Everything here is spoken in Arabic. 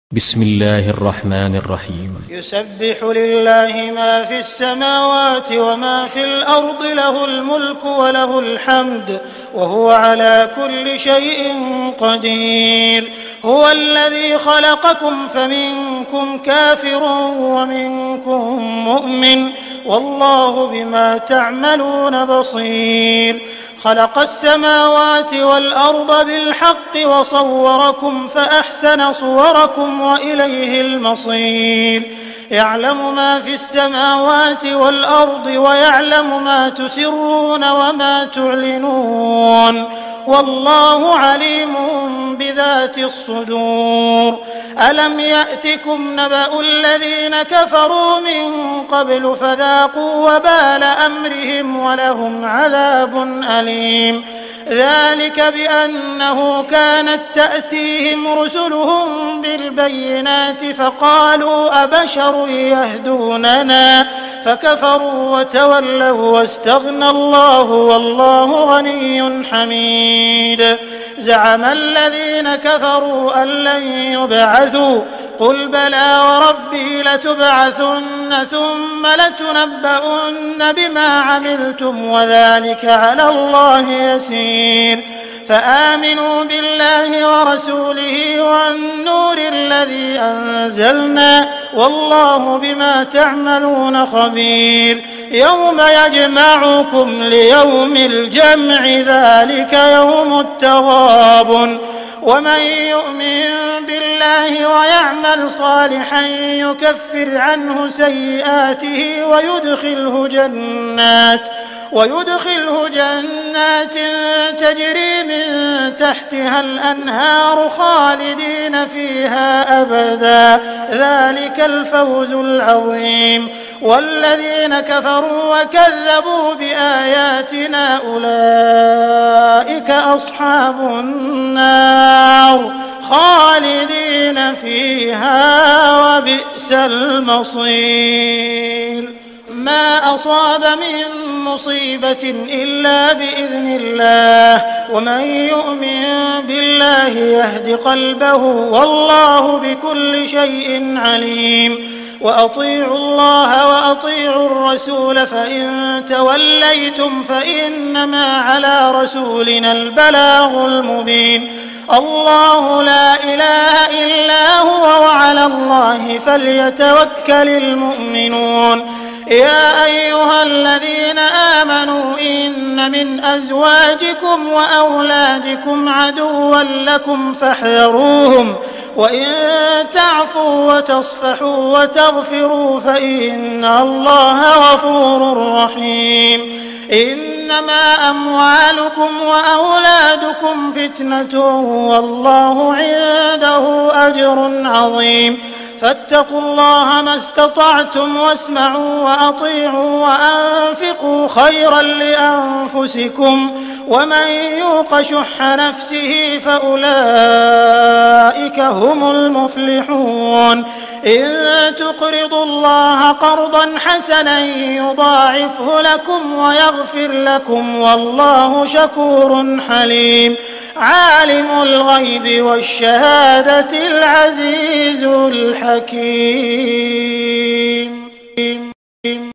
بسم الله الرحمن الرحيم. يسبح لله ما في السماوات وما في الأرض، له الملك وله الحمد وهو على كل شيء قدير. هو الذي خلقكم فمنكم كافر ومنكم مؤمن، والله بما تعملون بصير. خلق السماوات والأرض بالحق وصوركم فأحسن صوركم وإليه المصير. يعلم ما في السماوات والأرض ويعلم ما تسرون وما تعلنون، والله عليم بذات الصدور. ألم يأتكم نبأ الذين كفروا من قبل فذاقوا وبال أمرهم ولهم عذاب أليم. ذلك بأنه كانت تأتيهم رسلهم بالبينات فقالوا أبشر يهدوننا فكفروا وتولوا واستغنى الله والله غني حميد. زعم الذين كفروا أن لن يبعثوا، قل بلى وربي لتبعثن ثم لتنبؤن بما عملتم وذلك على الله يسير. فآمنوا بالله ورسوله والنور الذي أنزلنا والله بما تعملون خبير. يوم يجمعكم ليوم الجمع ذلك يوم التغابن. ومن يؤمن بالله ويعمل صالحا يكفر عنه سيئاته ويدخله جنات تجري من تحتها الأنهار خالدين فيها أبدا، ذلك الفوز العظيم. والذين كفروا وكذبوا بآياتنا أولئك أصحاب النار خالدين فيها وبئس المصير. ما أصاب من مصيبة إلا بإذن الله، ومن يؤمن بالله يهد قلبه والله بكل شيء عليم. وأطيعوا الله وأطيعوا الرسول فإن توليتم فإنما على رسولنا البلاغ المبين. الله لا إله إلا هو وعلى الله فليتوكل المؤمنون. يا أيها الذين آمنوا إن من أزواجكم وأولادكم عدوا لكم فاحذروهم، وإن تعفوا وتصفحوا وتغفروا فإن الله غفور رحيم. إنما أموالكم وأولادكم فتنة والله عنده أجر عظيم. فاتقوا الله ما استطعتم واسمعوا وأطيعوا وأنفقوا خيرا لأنفسكم، ومن يوق شح نفسه فأولئك هم المفلحون. إن تقرضوا الله قرضا حسنا يضاعفه لكم ويغفر لكم والله شكور حليم. عالم الغيب والشهادة العزيز الحكيم.